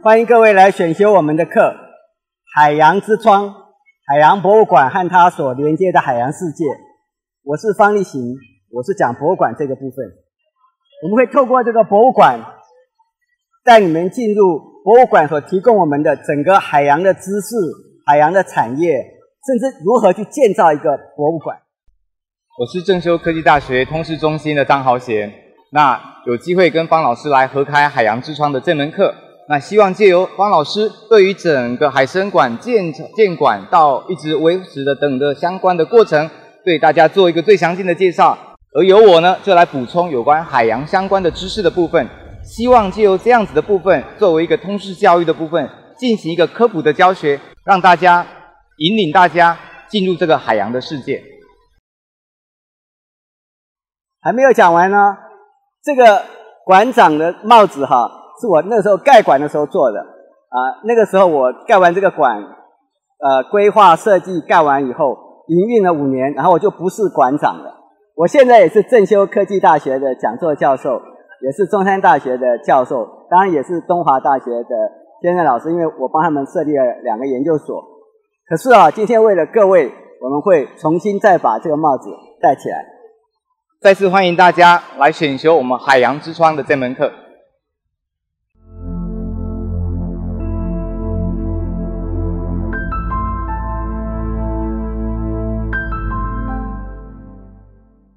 欢迎各位来选修我们的课《海洋之窗》，海洋博物馆和它所连接的海洋世界。我是方力行，我是讲博物馆这个部分。我们会透过这个博物馆，带你们进入博物馆所提供我们的整个海洋的知识、海洋的产业，甚至如何去建造一个博物馆。 我是正修科技大学通识中心的张豪贤，那有机会跟方老师来合开海洋之窗的这门课，那希望借由方老师对于整个海生馆建馆到一直维持的等的相关的过程，对大家做一个最详尽的介绍，而由我呢就来补充有关海洋相关的知识的部分，希望借由这样子的部分作为一个通识教育的部分，进行一个科普的教学，让大家引领大家进入这个海洋的世界。 还没有讲完呢，这个馆长的帽子是我那时候盖馆的时候做的那个时候我盖完这个馆，规划设计盖完以后，营运了5年，然后我就不是馆长了。我现在也是正修科技大学的讲座教授，也是中山大学的教授，当然也是东华大学的兼任老师，因为我帮他们设立了2个研究所。可是今天为了各位，我们会重新再把这个帽子戴起来。 再次欢迎大家来选修我们海洋之窗的这门课。